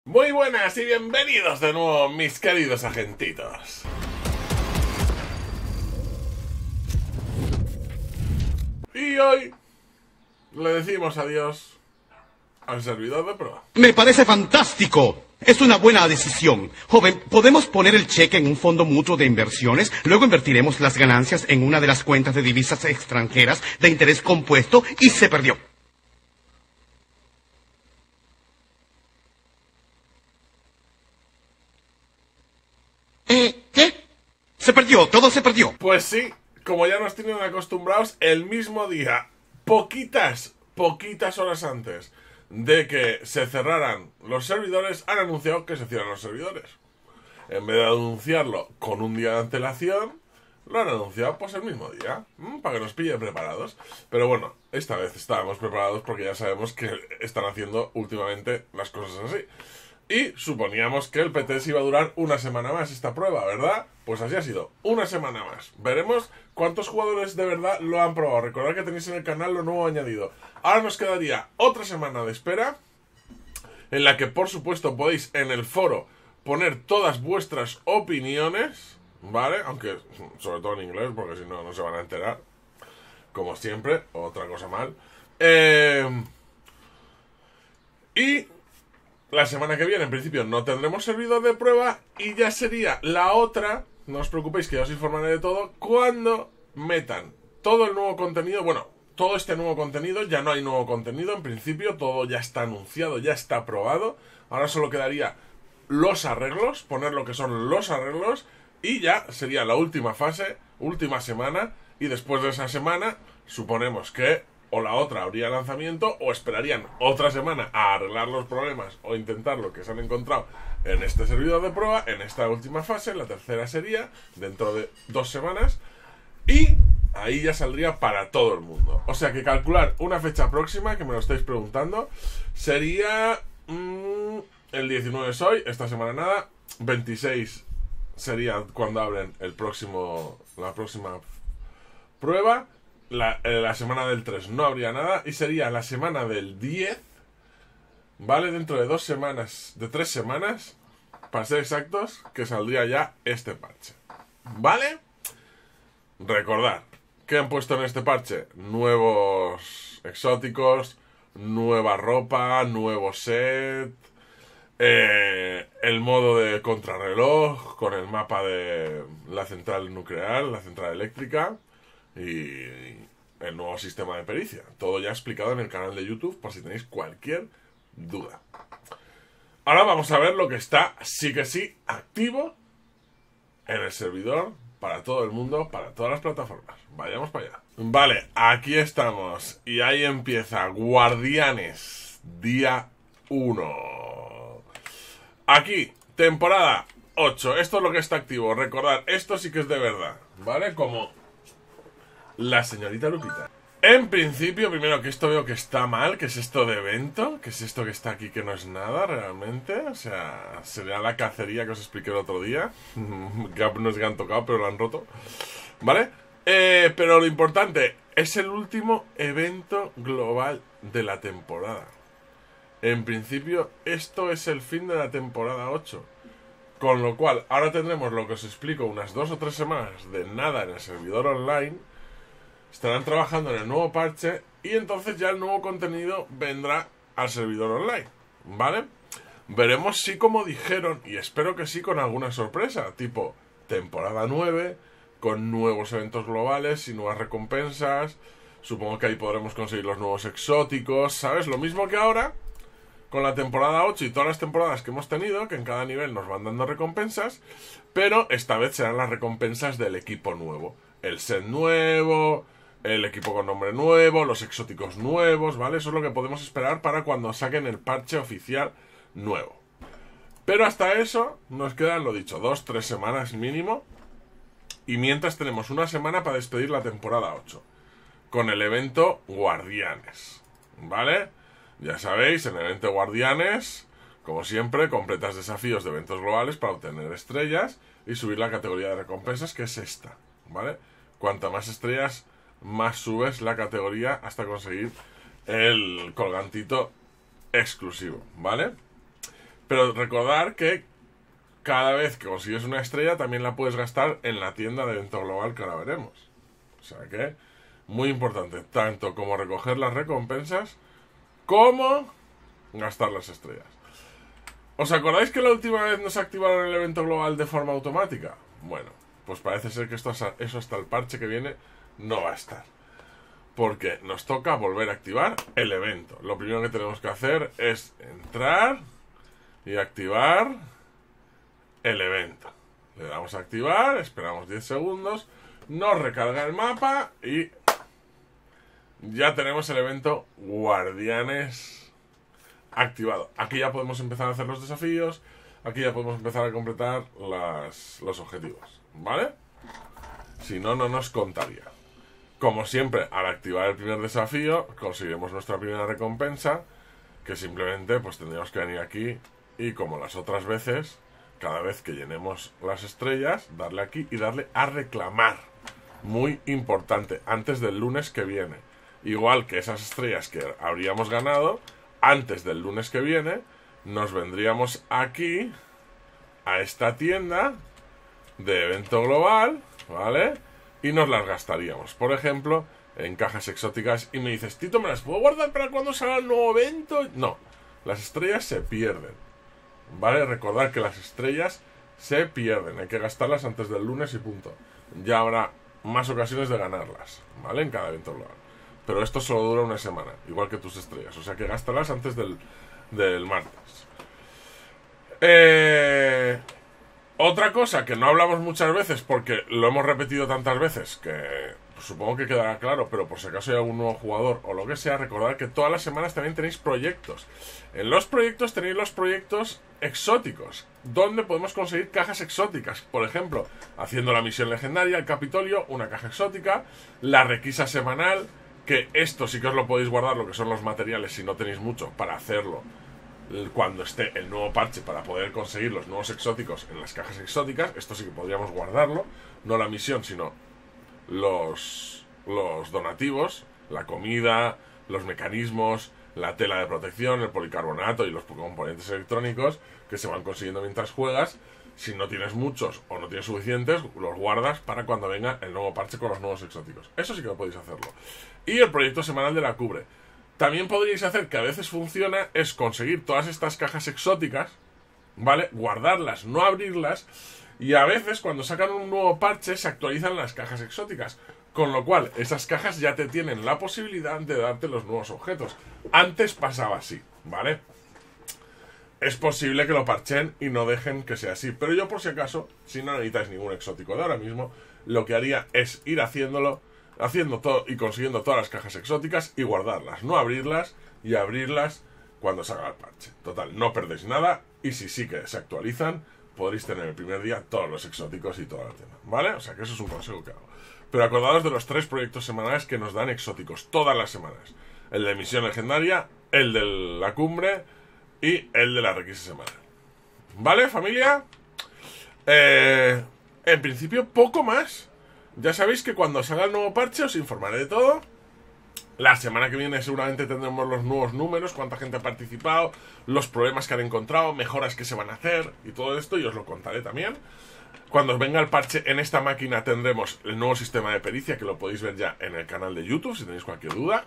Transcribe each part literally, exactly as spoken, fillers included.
Muy buenas y bienvenidos de nuevo, mis queridos agentitos. Y hoy le decimos adiós al servidor de prueba. Me parece fantástico. Es una buena decisión. Joven, podemos poner el cheque en un fondo mutuo de inversiones, luego invertiremos las ganancias en una de las cuentas de divisas extranjeras de interés compuesto y se perdió. ¿Eh? ¿Qué? Se perdió, todo se perdió. Pues sí, como ya nos tienen acostumbrados, el mismo día, poquitas, poquitas horas antes de que se cerraran los servidores, han anunciado que se cierran los servidores. En vez de anunciarlo con un día de antelación, lo han anunciado pues el mismo día, ¿m? Para que nos pillen preparados. Pero bueno, esta vez estábamos preparados porque ya sabemos que están haciendo últimamente las cosas así. Y suponíamos que el P T S iba a durar una semana más esta prueba, ¿verdad? Pues así ha sido, una semana más. Veremos cuántos jugadores de verdad lo han probado. Recordad que tenéis en el canal lo nuevo añadido. Ahora nos quedaría otra semana de espera, en la que por supuesto podéis en el foro poner todas vuestras opiniones, ¿vale? Aunque sobre todo en inglés, porque si no, no se van a enterar. Como siempre, otra cosa mal. Eh... Y... la semana que viene, en principio, no tendremos servidor de prueba y ya sería la otra, no os preocupéis que ya os informaré de todo, cuando metan todo el nuevo contenido, bueno, todo este nuevo contenido, ya no hay nuevo contenido, en principio, todo ya está anunciado, ya está aprobado, ahora solo quedaría los arreglos, poner lo que son los arreglos y ya sería la última fase, última semana, y después de esa semana, suponemos que o la otra habría lanzamiento, o esperarían otra semana a arreglar los problemas o intentar lo que se han encontrado en este servidor de prueba, en esta última fase. La tercera sería dentro de dos semanas y ahí ya saldría para todo el mundo. O sea que calcular una fecha próxima, que me lo estáis preguntando, sería mmm, el diecinueve es hoy, esta semana nada, veintiséis sería cuando abren el próximo la próxima prueba. La, eh, la semana del tres no habría nada y sería la semana del diez, ¿vale? Dentro de dos semanas, de tres semanas, para ser exactos, que saldría ya este parche, ¿vale? Recordad que han puesto en este parche nuevos exóticos, nueva ropa, nuevo set, eh, el modo de contrarreloj con el mapa de la central nuclear, la central eléctrica, y el nuevo sistema de pericia. Todo ya explicado en el canal de YouTube por si tenéis cualquier duda. Ahora vamos a ver lo que está sí que sí activo en el servidor para todo el mundo, para todas las plataformas. Vayamos para allá. Vale, aquí estamos y ahí empieza Guardianes día uno. Aquí, temporada ocho. Esto es lo que está activo. Recordad, esto sí que es de verdad, ¿vale? Como la señorita Lupita. En principio, primero que esto veo que está mal, que es esto de evento, que es esto que está aquí que no es nada realmente, o sea, sería la cacería que os expliqué el otro día. Gap no es que han tocado, pero lo han roto, ¿vale? Eh, pero lo importante, es el último evento global de la temporada. En principio, esto es el fin de la temporada ocho. Con lo cual, ahora tendremos lo que os explico, unas dos o tres semanas de nada en el servidor online. Estarán trabajando en el nuevo parche y entonces ya el nuevo contenido vendrá al servidor online, ¿vale? Veremos si, como dijeron, y espero que sí, con alguna sorpresa, tipo temporada nueve, con nuevos eventos globales y nuevas recompensas. Supongo que ahí podremos conseguir los nuevos exóticos, ¿sabes? Lo mismo que ahora, con la temporada ocho y todas las temporadas que hemos tenido, que en cada nivel nos van dando recompensas, pero esta vez serán las recompensas del equipo nuevo. El set nuevo, el equipo con nombre nuevo, los exóticos nuevos, ¿vale? Eso es lo que podemos esperar para cuando saquen el parche oficial nuevo. Pero hasta eso nos quedan, lo dicho, dos, tres semanas mínimo. Y mientras tenemos una semana para despedir la temporada ocho, con el evento Guardianes, ¿vale? Ya sabéis, en el evento Guardianes, como siempre, completas desafíos de eventos globales para obtener estrellas y subir la categoría de recompensas, que es esta, ¿vale? Cuanta más estrellas, más subes la categoría hasta conseguir el colgantito exclusivo, ¿vale? Pero recordar que cada vez que consigues una estrella también la puedes gastar en la tienda de evento global, que ahora veremos. O sea que, muy importante, tanto como recoger las recompensas como gastar las estrellas. ¿Os acordáis que la última vez nos activaron el evento global de forma automática? Bueno, pues parece ser que esto, eso hasta el parche que viene no va a estar. Porque nos toca volver a activar el evento. Lo primero que tenemos que hacer es entrar y activar el evento. Le damos a activar, esperamos diez segundos, nos recarga el mapa y ya tenemos el evento Guardianes activado. Aquí ya podemos empezar a hacer los desafíos, aquí ya podemos empezar a completar las, los objetivos, ¿vale? Si no, no nos contaría. Como siempre, al activar el primer desafío, conseguiremos nuestra primera recompensa, que simplemente pues tendríamos que venir aquí y, como las otras veces, cada vez que llenemos las estrellas, darle aquí y darle a reclamar. Muy importante, antes del lunes que viene. Igual que esas estrellas que habríamos ganado, antes del lunes que viene, nos vendríamos aquí, a esta tienda de evento global, ¿vale? Y nos las gastaríamos, por ejemplo, en cajas exóticas. Y me dices, Tito, ¿me las puedo guardar para cuando salga el nuevo evento? No, las estrellas se pierden, ¿vale? Recordad que las estrellas se pierden, hay que gastarlas antes del lunes y punto. Ya habrá más ocasiones de ganarlas, ¿vale? En cada evento global. Pero esto solo dura una semana, igual que tus estrellas. O sea que gástalas antes del, del martes. Eh... Otra cosa que no hablamos muchas veces, porque lo hemos repetido tantas veces, que pues, supongo que quedará claro, pero por si acaso hay algún nuevo jugador o lo que sea, recordad que todas las semanas también tenéis proyectos. En los proyectos tenéis los proyectos exóticos, donde podemos conseguir cajas exóticas. Por ejemplo, haciendo la misión legendaria, el Capitolio, una caja exótica, la requisa semanal, que esto sí que os lo podéis guardar, lo que son los materiales, si no tenéis mucho, para hacerlo cuando esté el nuevo parche, para poder conseguir los nuevos exóticos en las cajas exóticas. Esto sí que podríamos guardarlo, no la misión, sino los, los donativos, la comida, los mecanismos, la tela de protección, el policarbonato y los componentes electrónicos que se van consiguiendo mientras juegas. Si no tienes muchos o no tienes suficientes, los guardas para cuando venga el nuevo parche con los nuevos exóticos. Eso sí que podéis hacerlo. Y el proyecto semanal de la cubre. También podríais hacer, que a veces funciona, es conseguir todas estas cajas exóticas, ¿vale? Guardarlas, no abrirlas, y a veces cuando sacan un nuevo parche se actualizan las cajas exóticas, con lo cual esas cajas ya te tienen la posibilidad de darte los nuevos objetos. Antes pasaba así, ¿vale? Es posible que lo parchen y no dejen que sea así, pero yo por si acaso, si no necesitáis ningún exótico de ahora mismo, lo que haría es ir haciéndolo, haciendo todo y consiguiendo todas las cajas exóticas y guardarlas, no abrirlas y abrirlas cuando salga el parche. Total, no perdéis nada, y si sí que se actualizan, podréis tener el primer día todos los exóticos y toda la tema, ¿vale? O sea que eso es un consejo que hago. Pero acordaos de los tres proyectos semanales que nos dan exóticos todas las semanas: el de misión legendaria, el de la cumbre y el de la requisa semanal. ¿Vale, familia? Eh, en principio, poco más. Ya sabéis que cuando salga el nuevo parche os informaré de todo. La semana que viene seguramente tendremos los nuevos números, cuánta gente ha participado, los problemas que han encontrado, mejoras que se van a hacer y todo esto, y os lo contaré también. Cuando venga el parche en esta máquina tendremos el nuevo sistema de pericia, que lo podéis ver ya en el canal de YouTube si tenéis cualquier duda.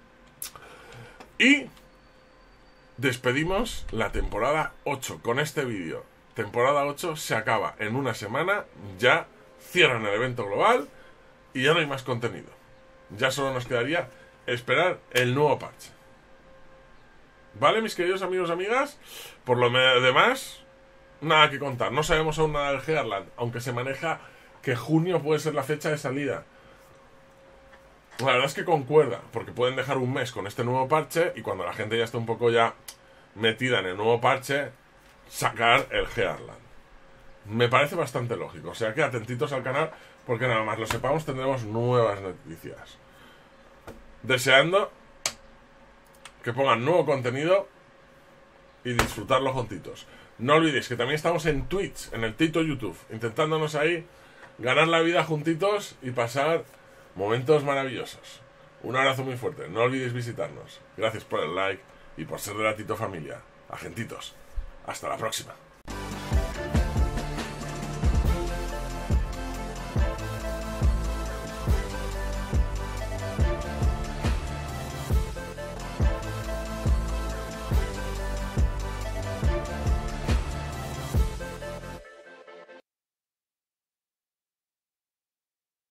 Y despedimos la temporada ocho con este vídeo. Temporada ocho se acaba en una semana, ya cierran el evento global y ya no hay más contenido. Ya solo nos quedaría esperar el nuevo parche. ¿Vale, mis queridos amigos y amigas? Por lo demás, nada que contar. No sabemos aún nada del Heartland, aunque se maneja que junio puede ser la fecha de salida. La verdad es que concuerda, porque pueden dejar un mes con este nuevo parche y cuando la gente ya esté un poco ya metida en el nuevo parche, sacar el Heartland. Me parece bastante lógico, o sea que atentitos al canal, porque nada más lo sepamos tendremos nuevas noticias. Deseando que pongan nuevo contenido y disfrutarlo juntitos. No olvidéis que también estamos en Twitch, en el Tito YouTube, intentándonos ahí ganar la vida juntitos y pasar momentos maravillosos. Un abrazo muy fuerte, no olvidéis visitarnos. Gracias por el like y por ser de la Tito familia. Agentitos, Hasta la próxima.